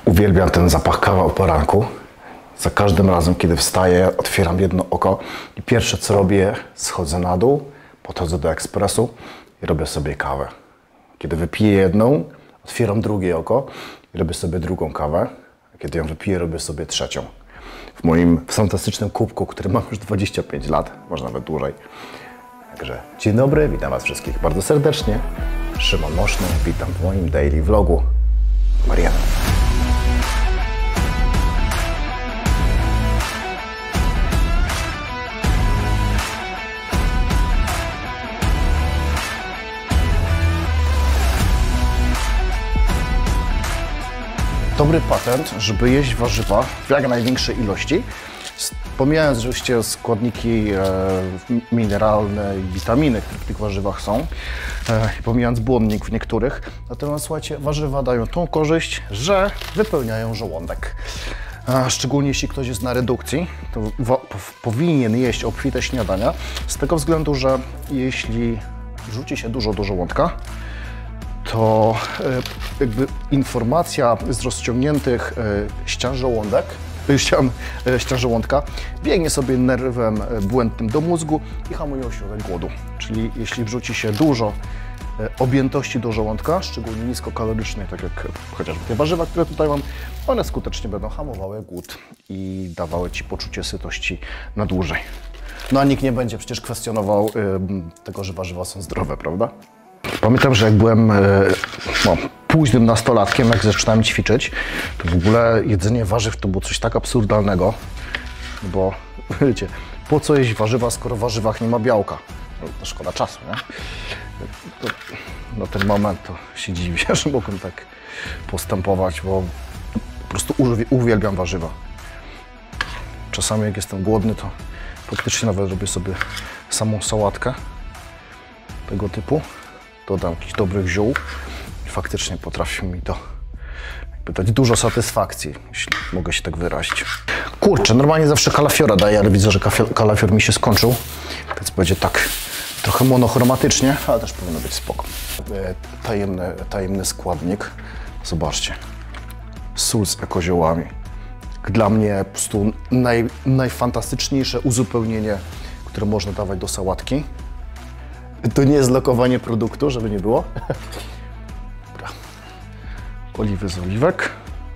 Uwielbiam ten zapach kawy o poranku. Za każdym razem, kiedy wstaję, otwieram jedno oko i pierwsze co robię, schodzę na dół, podchodzę do ekspresu i robię sobie kawę. Kiedy wypiję jedną, otwieram drugie oko i robię sobie drugą kawę. A kiedy ją wypiję, robię sobie trzecią. W moim fantastycznym kubku, który mam już 25 lat, może nawet dłużej. Także dzień dobry, witam Was wszystkich bardzo serdecznie. Szymon Moszny, witam w moim daily vlogu. Mariana. Dobry patent, żeby jeść warzywa w jak największej ilości, pomijając oczywiście składniki mineralne i witaminy, które w tych warzywach są, pomijając błonnik w niektórych. Natomiast słuchajcie, warzywa dają tą korzyść, że wypełniają żołądek. Szczególnie jeśli ktoś jest na redukcji, to powinien jeść obfite śniadania, z tego względu, że jeśli wrzuci się dużo do żołądka, to jakby informacja z rozciągniętych ścian żołądka biegnie sobie nerwem błędnym do mózgu i hamuje ośrodek głodu. Czyli jeśli wrzuci się dużo objętości do żołądka, szczególnie niskokalorycznej, tak jak chociażby te warzywa, które tutaj mam, one skutecznie będą hamowały głód i dawały Ci poczucie sytości na dłużej. No a nikt nie będzie przecież kwestionował tego, że warzywa są zdrowe, prawda? Pamiętam, że jak byłem późnym nastolatkiem, jak zaczynałem ćwiczyć, to w ogóle jedzenie warzyw to było coś tak absurdalnego, bo wiecie, po co jeść warzywa, skoro w warzywach nie ma białka? No, to szkoda czasu, nie? Na ten moment to się dziwię, że mogłem tak postępować, bo po prostu uwielbiam warzywa. Czasami jak jestem głodny, to faktycznie nawet robię sobie samą sałatkę tego typu. Dodam jakichś dobrych ziół i faktycznie potrafi mi to dać dużo satysfakcji, jeśli mogę się tak wyrazić. Kurczę, normalnie zawsze kalafiora daję, ale widzę, że kalafior mi się skończył, więc będzie tak trochę monochromatycznie, ale też powinno być spoko. Tajemny składnik, zobaczcie, sól z ekoziołami. Dla mnie po prostu najfantastyczniejsze uzupełnienie, które można dawać do sałatki. To nie jest lokowanie produktu, żeby nie było. Dobra. Oliwy z oliwek.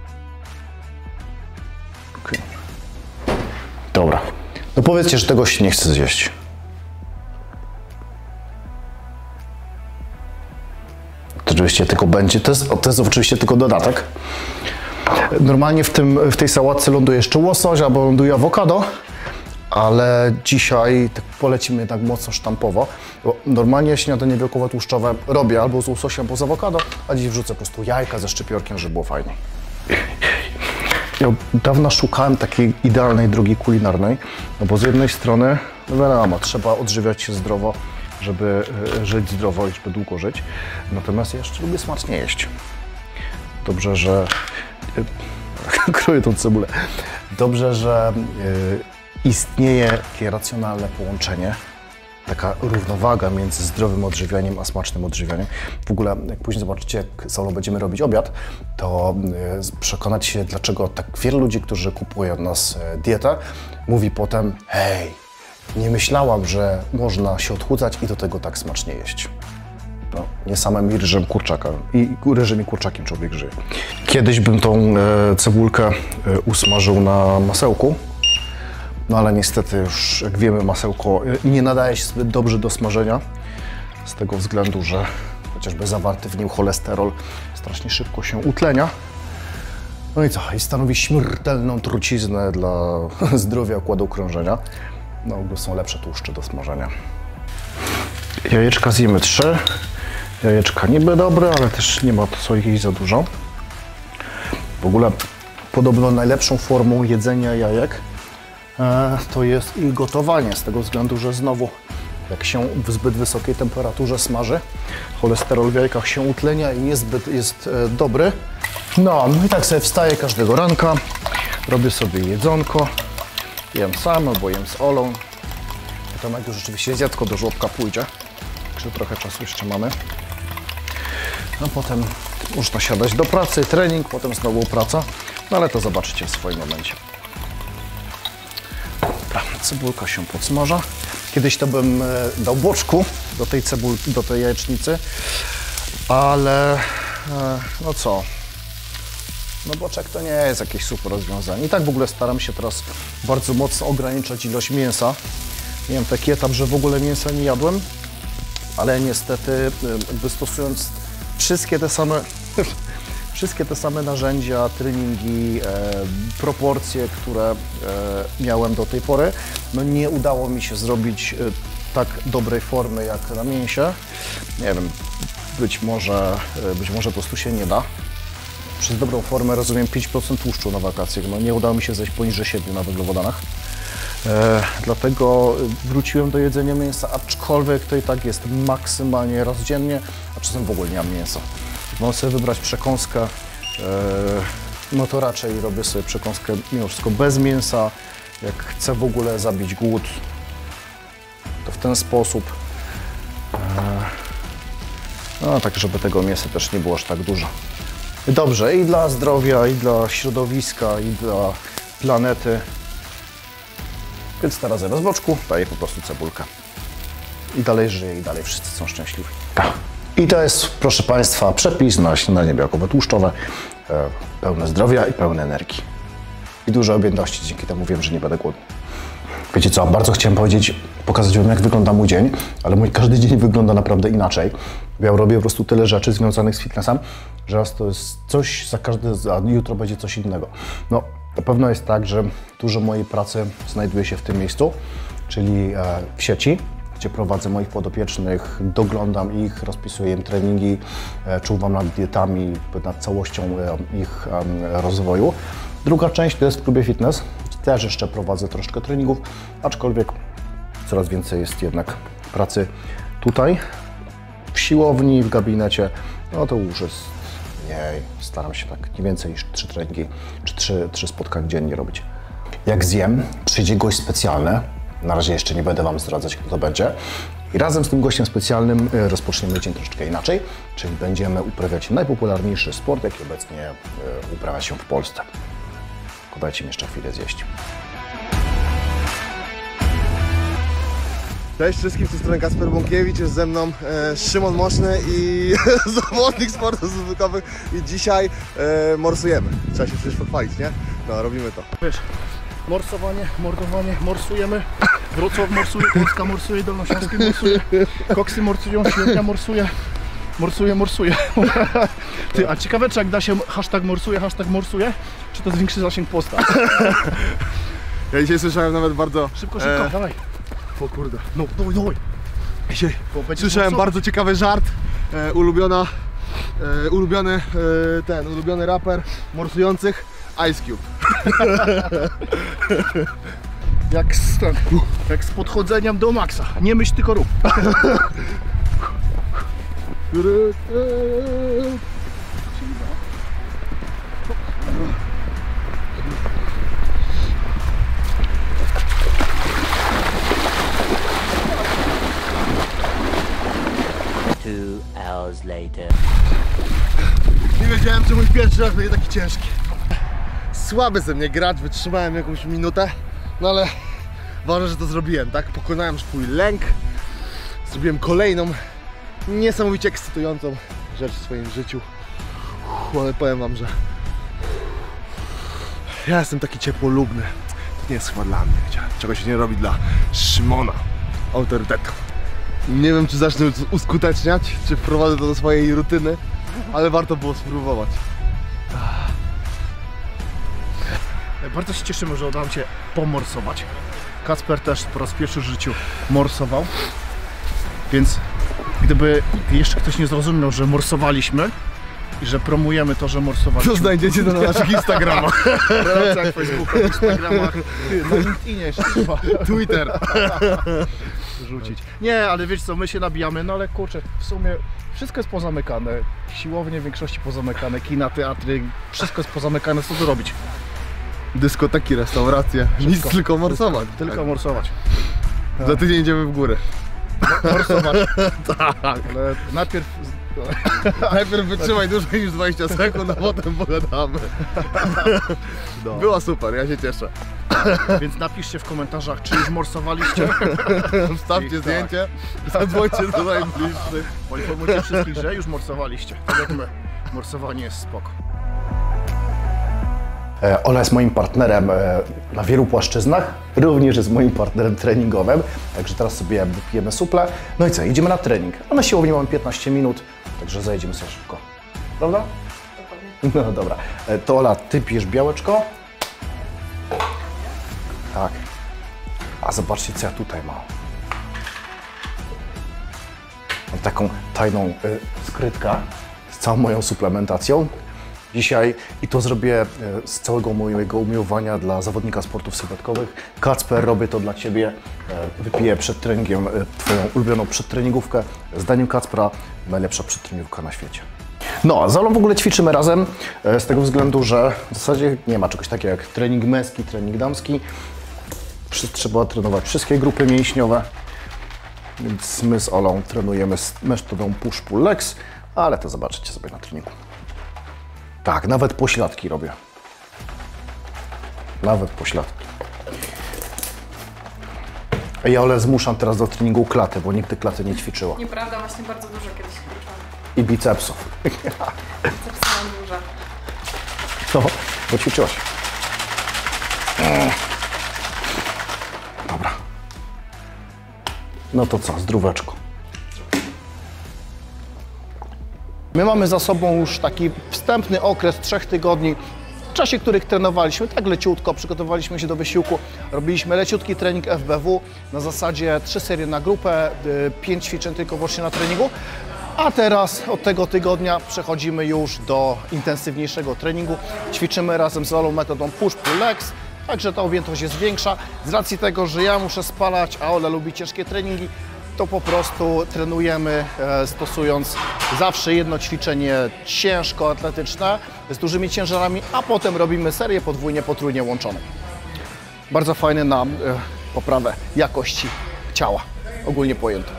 Okay. Dobra. No powiedzcie, że tego się nie chce zjeść. To oczywiście tylko będzie, to jest oczywiście tylko dodatek. Normalnie w tej sałatce ląduje jeszcze łosoś albo ląduje awokado. Ale dzisiaj tak polecimy tak mocno sztampowo, bo normalnie śniadanie białkowo-tłuszczowe robię albo z łososiem, albo z awokado, a dziś wrzucę po prostu jajka ze szczypiorkiem, żeby było fajnie. Ja od dawna szukałem takiej idealnej drogi kulinarnej, no bo z jednej strony, no wiadomo, trzeba odżywiać się zdrowo, żeby żyć zdrowo i żeby długo żyć, natomiast ja jeszcze lubię smacznie jeść. Dobrze, że... kroję tą cebulę. Dobrze, że... istnieje takie racjonalne połączenie, taka równowaga między zdrowym odżywianiem a smacznym odżywianiem. W ogóle, jak później zobaczycie, jak z Olą będziemy robić obiad, to przekonać się, dlaczego tak wiele ludzi, którzy kupują od nas dietę, mówi potem: hej, nie myślałam, że można się odchudzać i do tego tak smacznie jeść. No, nie samym ryżem kurczaka. I ryżem i kurczakiem człowiek żyje. Kiedyś bym tą cebulkę usmażył na masełku. No ale niestety już, jak wiemy, masełko nie nadaje się zbyt dobrze do smażenia, z tego względu, że chociażby zawarty w nim cholesterol strasznie szybko się utlenia. No i co? I stanowi śmiertelną truciznę dla zdrowia układu krążenia. No, są lepsze tłuszcze do smażenia. Jajeczka zjemy 3. Jajeczka niby dobre, ale też nie ma co ich jeść za dużo. W ogóle podobno najlepszą formą jedzenia jajek to jest ich gotowanie, z tego względu, że znowu jak się w zbyt wysokiej temperaturze smaży, cholesterol w jajkach się utlenia i niezbyt jest dobry. No i tak sobie wstaję każdego ranka, robię sobie jedzonko, jem sam albo jem z Olą. Tomek już rzeczywiście zjadko do żłobka pójdzie, także trochę czasu jeszcze mamy. No potem można siadać do pracy, trening, potem znowu praca, no ale to zobaczycie w swoim momencie. Dobra, cebulka się podsmaża. Kiedyś to bym dał boczku do tej jajecznicy, ale no co, no boczek to nie jest jakieś super rozwiązanie. I tak w ogóle staram się teraz bardzo mocno ograniczać ilość mięsa. Miałem taki etap, że w ogóle mięsa nie jadłem, ale niestety jakby stosując wszystkie te same narzędzia, treningi, proporcje, które miałem do tej pory, no nie udało mi się zrobić tak dobrej formy jak na mięsie. Nie wiem, być może po prostu się nie da. Przez dobrą formę rozumiem 5% tłuszczu na wakacjach. No nie udało mi się zejść poniżej 7 na węglowodanach. Dlatego wróciłem do jedzenia mięsa, aczkolwiek to i tak jest maksymalnie raz dziennie, a czasem w ogóle nie mam mięsa. Mam sobie wybrać przekąskę, no to raczej robię sobie przekąskę mimo wszystko bez mięsa. Jak chcę w ogóle zabić głód, to w ten sposób. No tak, żeby tego mięsa też nie było aż tak dużo. Dobrze, i dla zdrowia, i dla środowiska, i dla planety. Więc teraz zamiast boczku daję po prostu cebulkę. I dalej żyję, i dalej wszyscy są szczęśliwi. I to jest, proszę Państwa, przepis na śniadanie białkowe tłuszczowe, pełne zdrowia i pełne energii. I dużo objętości, dzięki temu wiem, że nie będę głodny. Wiecie co, bardzo chciałem pokazać Wam, jak wygląda mój dzień, ale mój każdy dzień wygląda naprawdę inaczej. Ja robię po prostu tyle rzeczy związanych z fitnessem, że raz to jest coś, a jutro będzie coś innego. No, na pewno jest tak, że dużo mojej pracy znajduje się w tym miejscu, czyli w sieci, gdzie prowadzę moich podopiecznych, doglądam ich, rozpisuję im treningi, czuwam nad dietami, nad całością ich rozwoju. Druga część to jest w klubie fitness, też jeszcze prowadzę troszkę treningów, aczkolwiek coraz więcej jest jednak pracy tutaj, w siłowni, w gabinecie, no to już jest mniej, staram się tak nie więcej niż 3 treningi, czy 3 spotkania dziennie robić. Jak zjem, przyjdzie gość specjalny, na razie jeszcze nie będę Wam zdradzać, kto to będzie. I razem z tym gościem specjalnym rozpoczniemy dzień troszeczkę inaczej, czyli będziemy uprawiać najpopularniejszy sport, jaki obecnie uprawia się w Polsce. Tylko dajcie mi jeszcze chwilę zjeść. Cześć wszystkim, z tej strony Kasper Bąkiewicz, jest ze mną Szymon Moszny i zawodnik sportów zwykłych i dzisiaj morsujemy. Trzeba się przecież pochwalić, nie? No, robimy to. Wiesz, morsowanie, mordowanie, morsujemy. Wrocław morsuje, Polska morsuje, Dolnośląskie morsuje, Koksy morsują, Średnia morsuje. Morsuje. Ty, a ciekawe, czy jak da się hashtag morsuje, czy to zwiększy zasięg posta? Ja dzisiaj słyszałem nawet bardzo... Szybko, dawaj. O kurde. No, dawaj. Dzisiaj słyszałem bardzo ciekawy żart. Ulubiony raper morsujących, Ice Cube. Jak z podchodzeniem do maksa. Nie myśl, tylko rób. Nie wiedziałem, że mój pierwszy raz będzie taki ciężki. Słaby ze mnie gracz, wytrzymałem jakąś minutę, no ale ważne, że to zrobiłem, tak? Pokonałem swój lęk, zrobiłem kolejną niesamowicie ekscytującą rzecz w swoim życiu. Ale powiem Wam, że ja jestem taki ciepłolubny. To nie jest chyba dla mnie, wiecie? Czego się nie robi dla Szymona, autorytetu. Nie wiem, czy zacznę uskuteczniać, czy wprowadzę to do swojej rutyny, ale warto było spróbować. Bardzo się cieszymy, że udało Cię pomorsować. Kacper też po raz pierwszy w życiu morsował, więc gdyby jeszcze ktoś nie zrozumiał, że morsowaliśmy i że promujemy to, że morsowaliśmy, To znajdziecie to na naszych Instagramach. relacjach Facebooka, Instagramach, na LinkedInie jeszcze trzeba Twitter. rzucić. Nie, ale wiesz co, my się nabijamy, no ale kurczę, w sumie wszystko jest pozamykane. Siłownie w większości pozamykane, kina, teatry, wszystko jest pozamykane, co tu robić? Dyskoteki, restauracje, nic, tylko morsować. Tylko morsować. Za tydzień idziemy w górę. morsować. Tak. Ale najpierw... Najpierw wytrzymaj dłużej niż 20 sekund, a potem pogadamy. No. Była super, ja się cieszę. Więc napiszcie w komentarzach, czy już morsowaliście. Wstawcie zdjęcie, zadzwońcie do najbliższych. Poinformujcie wszystkich, że już morsowaliście. Tak jak my. Morsowanie jest spoko. Ola jest moim partnerem na wielu płaszczyznach, również jest moim partnerem treningowym, także teraz sobie wypijemy suple. No i co, idziemy na trening. A na siłowni mamy 15 minut, także zajedziemy sobie szybko. Prawda? Dokładnie. No dobra. To Ola, ty pijesz białeczko. Tak. A zobaczcie, co ja tutaj mam. Mam taką tajną skrytkę z całą moją suplementacją. Dzisiaj i to zrobię z całego mojego umiłowania dla zawodnika sportów sylwetkowych. Kacper, robię to dla Ciebie. Wypiję przed treningiem Twoją ulubioną przedtreningówkę. Zdaniem Kacpra najlepsza przedtreningówka na świecie. No, a z Olą w ogóle ćwiczymy razem z tego względu, że w zasadzie nie ma czegoś takiego jak trening męski, trening damski. Trzeba trenować wszystkie grupy mięśniowe. Więc my z Olą trenujemy z metodą push-pull legs, ale to zobaczycie sobie na treningu. Tak, nawet pośladki robię. Nawet pośladki. Ja Olę zmuszam teraz do treningu klaty, bo nigdy klaty nie ćwiczyła. Nieprawda, właśnie bardzo dużo kiedyś ćwiczyłam. I bicepsów. Bicepsy mam duże. No, bo ćwiczyłaś. Dobra. No to co, zdróweczko. My mamy za sobą już taki wstępny okres 3 tygodni, w czasie których trenowaliśmy tak leciutko, przygotowaliśmy się do wysiłku, robiliśmy leciutki trening FBW na zasadzie 3 serie na grupę, 5 ćwiczeń tylko właśnie na treningu, a teraz od tego tygodnia przechodzimy już do intensywniejszego treningu. Ćwiczymy razem z Olą metodą push-pull legs, także ta objętość jest większa. Z racji tego, że ja muszę spalać, a Ola lubi ciężkie treningi, to po prostu trenujemy stosując zawsze jedno ćwiczenie ciężko atletyczne z dużymi ciężarami, a potem robimy serię podwójnie, potrójnie łączoną. Bardzo fajny na poprawę jakości ciała, ogólnie pojęte.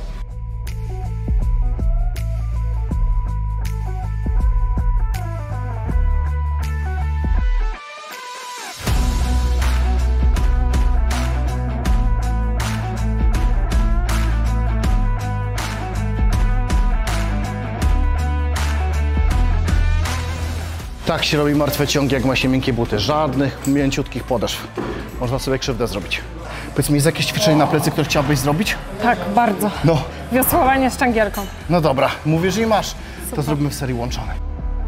Tak się robi martwe ciągi, jak ma się miękkie buty. Żadnych mięciutkich podeszw. Można sobie krzywdę zrobić. Powiedz mi, jest jakieś ćwiczenie na plecy, które chciałabyś zrobić? Tak, bardzo. No. Wiosłowanie sztangielką. No dobra, mówisz, że i masz. To zrobimy w serii łączonej.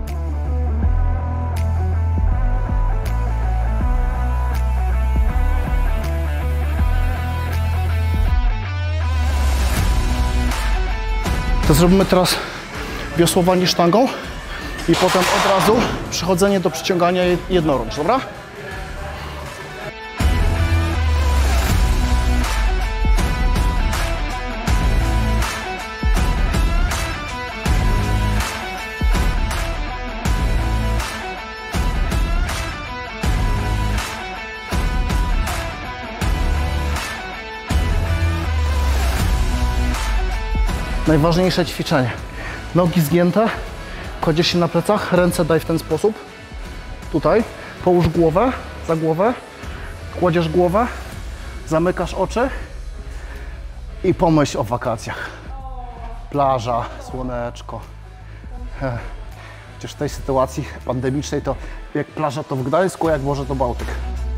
To zrobimy teraz wiosłowanie sztangą i potem od razu przechodzenie do przyciągania jednorącz, dobra? Najważniejsze ćwiczenie. Nogi zgięte, kładziesz się na plecach, ręce daj w ten sposób. Tutaj, połóż głowę, za głowę, kładziesz głowę, zamykasz oczy i pomyśl o wakacjach. Plaża, słoneczko. Chociaż w tej sytuacji pandemicznej to jak plaża to w Gdańsku, jak morze to Bałtyk.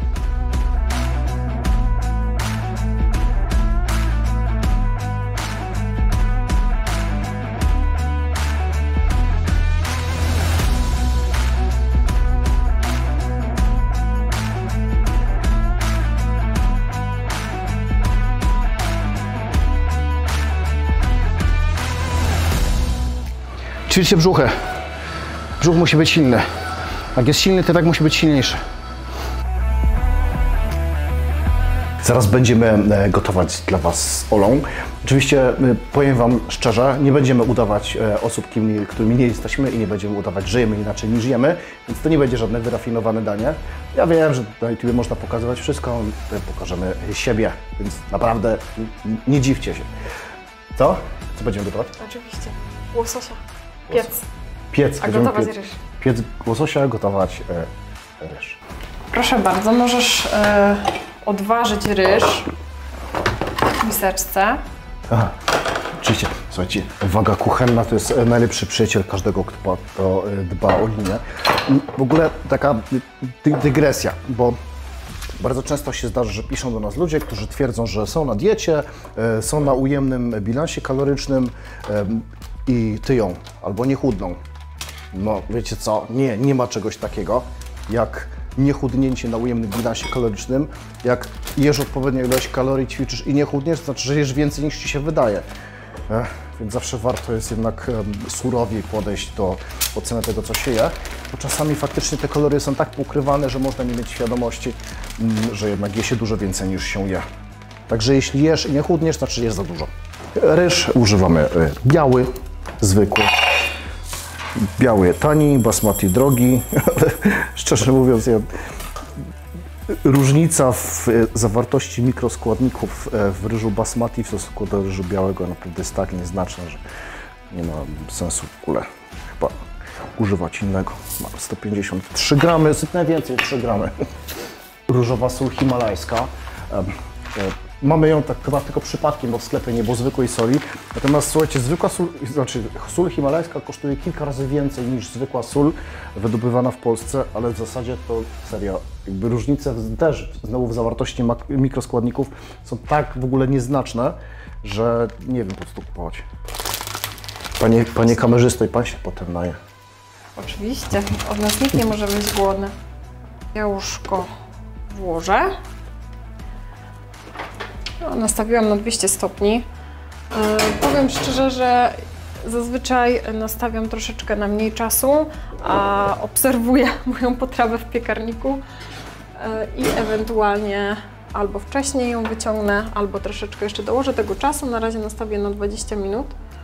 Ćwiczcie brzuchy. Brzuch musi być silny. Jak jest silny, to tak musi być silniejszy. Zaraz będziemy gotować dla Was z Olą. Oczywiście powiem Wam szczerze, nie będziemy udawać osób, którymi nie jesteśmy i nie będziemy udawać, że jemy inaczej niż jemy, więc to nie będzie żadne wyrafinowane danie. Ja wiem, że na YouTube można pokazywać wszystko, pokażemy siebie, więc naprawdę nie dziwcie się. Co? Co będziemy gotować? Oczywiście. Łososia. Piec. Piec. A Będziemy gotować piec. ryż. Piec łososia, gotować ryż. Proszę bardzo, możesz odważyć ryż w miseczce. Aha. Oczywiście, słuchajcie, waga kuchenna to jest najlepszy przyjaciel każdego, kto dba o linię. W ogóle taka dygresja, bo bardzo często się zdarza, że piszą do nas ludzie, którzy twierdzą, że są na diecie, są na ujemnym bilansie kalorycznym i tyją albo nie chudną. No wiecie co, nie ma czegoś takiego jak niechudnięcie na ujemnym bilansie kalorycznym. Jak jesz odpowiednią ilość kalorii, ćwiczysz i nie chudniesz, to znaczy, że jesz więcej niż Ci się wydaje. Więc zawsze warto jest jednak surowiej podejść do oceny tego, co się je, bo czasami faktycznie te kalorie są tak ukrywane, że można nie mieć świadomości, że jednak je się dużo więcej niż się je. Także jeśli jesz i nie chudniesz, to znaczy jesz za dużo. Ryż używamy biały, zwykły. Biały tani, basmati drogi. Szczerze mówiąc, różnica w zawartości mikroskładników w ryżu basmati w stosunku do ryżu białego naprawdę jest tak nieznaczna, że nie ma sensu w ogóle chyba używać innego. Mam 153 gramy, sypnę więcej, 3 gramy. Różowa sól himalajska. Mamy ją tak chyba tylko przypadkiem, bo w sklepie nie było zwykłej soli. Natomiast słuchajcie, zwykła sól, znaczy sól himalajska kosztuje kilka razy więcej niż zwykła sól wydobywana w Polsce, ale w zasadzie to serio, jakby różnice też znowu w zawartości mikroskładników są tak w ogóle nieznaczne, że nie wiem po co tu kupować. Panie kamerzysto, i pan się potem naje. Oczywiście, od nas nikt nie może być głodny. Jałóżko włożę. No, nastawiłam na 200 stopni. Powiem szczerze, że zazwyczaj nastawiam troszeczkę na mniej czasu, a obserwuję moją potrawę w piekarniku i ewentualnie albo wcześniej ją wyciągnę, albo troszeczkę jeszcze dołożę tego czasu. Na razie nastawię na 20 minut.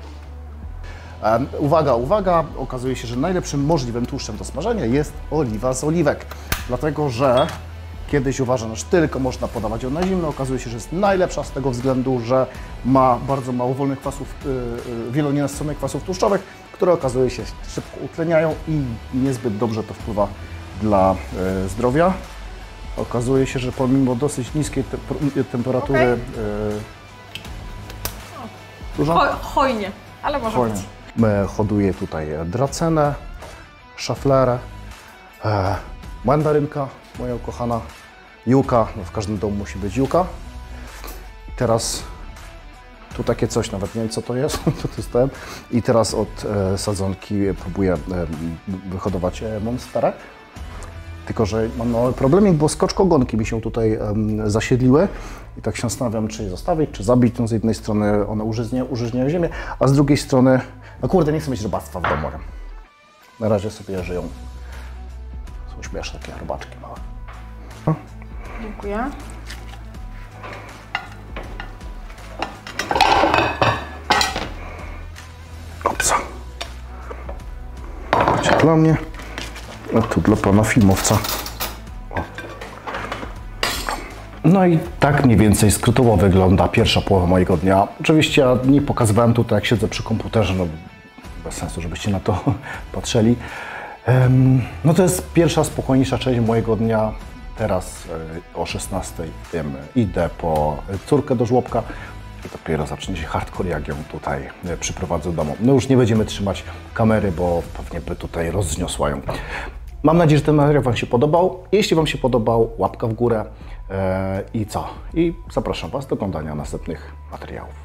Uwaga, uwaga! Okazuje się, że najlepszym możliwym tłuszczem do smażenia jest oliwa z oliwek. Dlatego, że kiedyś uważano, że tylko można podawać ją na zimno. Okazuje się, że jest najlepsza z tego względu, że ma bardzo mało wolnych kwasów, wielonienasyconych kwasów tłuszczowych, które okazuje się szybko utleniają i niezbyt dobrze to wpływa dla zdrowia. Okazuje się, że pomimo dosyć niskiej temperatury... Dużo? Hojnie, ale może być. Hoduję tutaj dracenę, szaflerę, mandarynka, moja ukochana, juka, no w każdym domu musi być juka. Teraz tu takie coś, nawet nie wiem co to jest, to dostałem. I teraz od sadzonki próbuję wyhodować monsterę. Tylko że mam mały problemik, bo skoczkogonki mi się tutaj zasiedliły i tak się zastanawiam, czy je zostawić, czy zabić. No z jednej strony one użyźniają ziemię, a z drugiej strony, no kurde, nie chcę mieć robactwa w domu. Na razie sobie żyją. Są śmieszne takie robaczki małe. No. Dziękuję. Opsa. Macie dla mnie, a tu dla pana filmowca. O. No i tak mniej więcej skrótowo wygląda pierwsza połowa mojego dnia. Oczywiście ja nie pokazywałem tutaj, jak siedzę przy komputerze, no bez sensu, żebyście na to patrzyli. No to jest pierwsza spokojniejsza część mojego dnia. Teraz o 16 idę po córkę do żłobka i dopiero zacznie się hardcore, jak ją tutaj przyprowadzę do domu. No już nie będziemy trzymać kamery, bo pewnie by tutaj rozniosła ją. Mam nadzieję, że ten materiał Wam się podobał. Jeśli Wam się podobał, łapka w górę i co? I zapraszam Was do oglądania następnych materiałów.